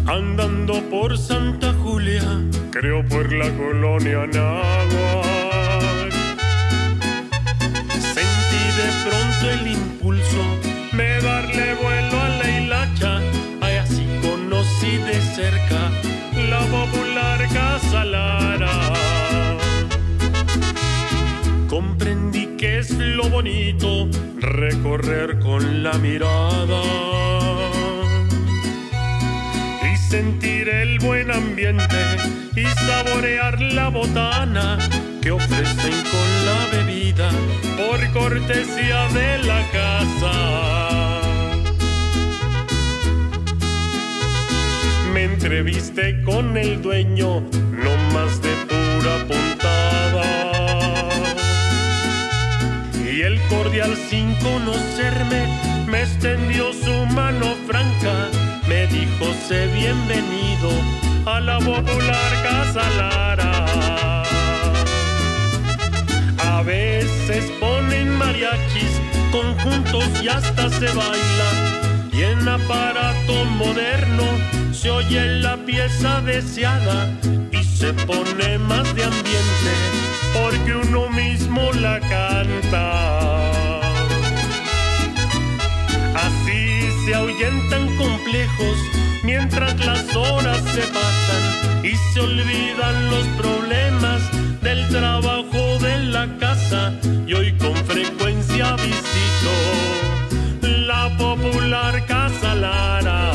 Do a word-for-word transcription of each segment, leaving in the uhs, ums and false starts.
Andando por Santa Julia, creo por la colonia Náhuac, sentí de pronto el impulso de darle vuelo a la hilacha. Ay, así conocí de cerca la popular Casa Lara. Comprendí que es lo bonito recorrer con la mirada y sentir el buen ambiente y saborear la botana que ofrecen con la bebida por cortesía de la casa. Me entrevisté con el dueño, no más de pura puntada, y el cordial sin conocerme me extendió su mano franca. Me dijo: sé bienvenido a la popular Casa Lara. A veces ponen mariachis, conjuntos y hasta se baila, y en aparato moderno se oye la pieza deseada y se pone más de ambiente porque uno mismo la canta. Así se ahuyentan complejos mientras las horas se pasan y se olvidan los problemas del trabajo de la casa. Y hoy con frecuencia visito la popular Casa Lara.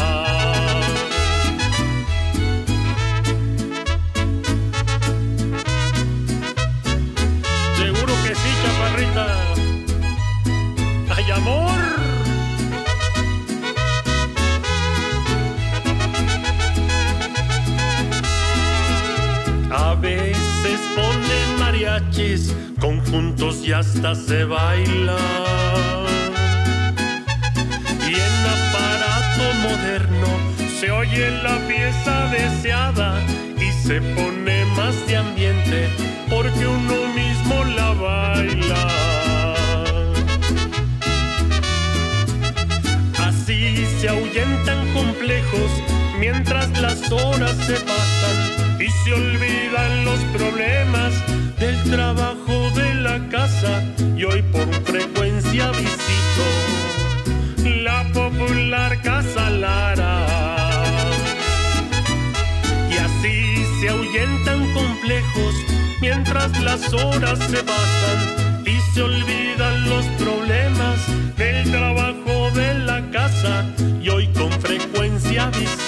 Seguro que sí, chaparrita. ¡Ay, amor! A veces ponen mariachis, conjuntos y hasta se baila, y en aparato moderno se oye la pieza deseada y se pone más de ambiente porque uno mismo la baila. Así se ahuyentan complejos mientras las horas se pasan y se olvidan los problemas del trabajo de la casa. Y hoy por frecuencia visito la popular Casa Lara. Y así se ahuyentan complejos mientras las horas se pasan y se olvidan los problemas del trabajo de la casa. Y hoy con frecuencia visito